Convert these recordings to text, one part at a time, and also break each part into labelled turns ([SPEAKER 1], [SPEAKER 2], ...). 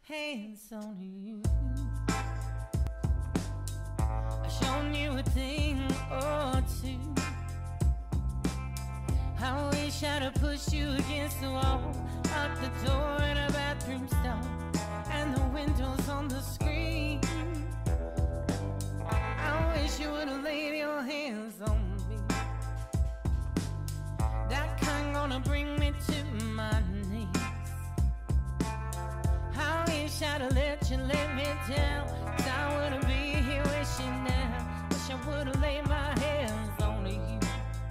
[SPEAKER 1] hands on you. I've shown you a thing or two. I wish I'd have pushed you against the wall, locked the door in a bathroom stall, and the windows on the screen. I wish you would have laid your hands on me. That kind gonna bring me to my knees. I wish I'd have let you let me down, 'cause I wouldn't be here wishing now. Wish I would have laid my hands on you.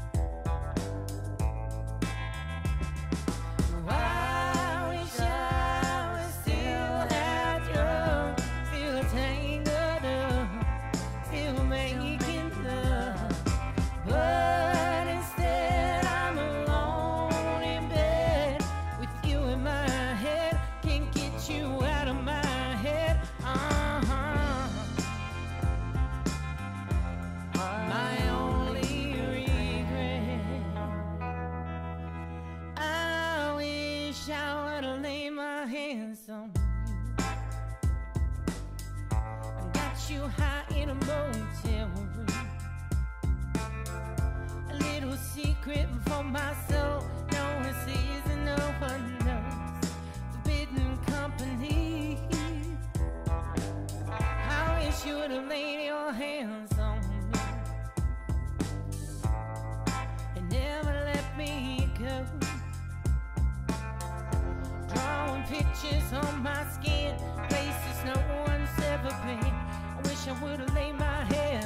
[SPEAKER 1] I wish I was still that young, still tangled up, still making love. But instead I'm alone in bed with you in my head. Can't get you out of my head. My only regret, I wish I would've laid my hands on you. I got you high in a motel room, a little secret for my soul. No one sees and no one knows. Forbidden company. I wish you would've laid your hands on me and never let me go. Drawing pictures on my skin, places no one's ever been. I wish I would've laid my head